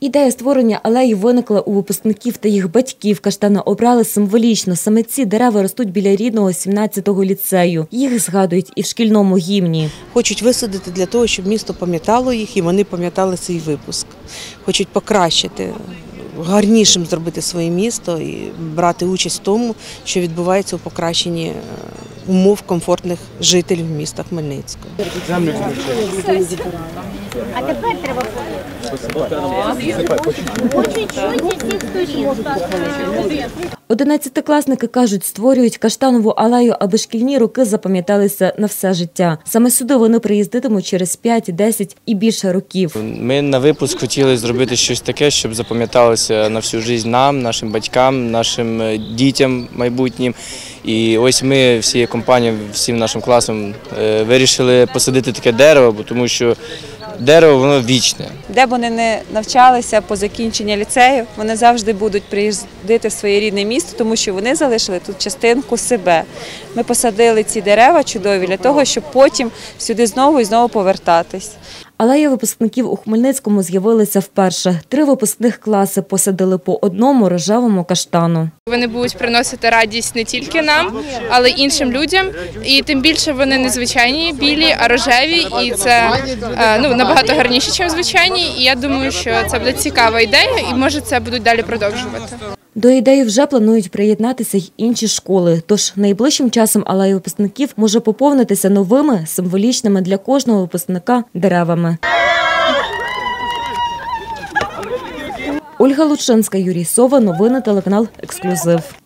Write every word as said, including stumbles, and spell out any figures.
Ідея створення алеї виникла у випускників та їх батьків. Каштани обрали символічно. Саме ці дерева ростуть біля рідного сімнадцятого ліцею. Їх згадують і в шкільному гімні. Хочуть висадити для того, щоб місто пам'ятало їх і вони пам'ятали цей випуск. Хочуть покращити, гарнішим зробити своє місто і брати участь в тому, що відбувається у покращенні умов комфортних жителів міста Хмельницького. А тепер треба Одинадцятикласники кажуть, створюють Каштанову алею, аби шкільні роки запам'яталися на все життя. Саме сюди вони приїздитимуть через п'ять, десять і більше років. Ми на випуск хотіли зробити щось таке, щоб запам'яталося на всю життя нам, нашим батькам, нашим дітям майбутнім. І ось ми всією компанією, всім нашим класом вирішили посадити таке дерево, тому що дерево, воно вічне. Де б вони не навчалися по закінченні ліцею, вони завжди будуть приїздити в своє рідне місто, тому що вони залишили тут частинку себе. Ми посадили ці дерева чудові для того, щоб потім сюди знову і знову повертатись. Алея випускників у Хмельницькому з'явилася вперше. Три випускних класи посадили по одному рожевому каштану. Вони будуть приносити радість не тільки нам, але й іншим людям. І тим більше вони не звичайні білі, а рожеві. І це ну, набагато гарніше, ніж звичайні. І я думаю, що це буде цікава ідея і, може, це будуть далі продовжувати. До ідеї вже планують приєднатися й інші школи. Тож найближчим часом алея випускників може поповнитися новими, символічними для кожного випускника деревами. Ольга Лучинська, Юрій Сова. Новини телеканал «Ексклюзив».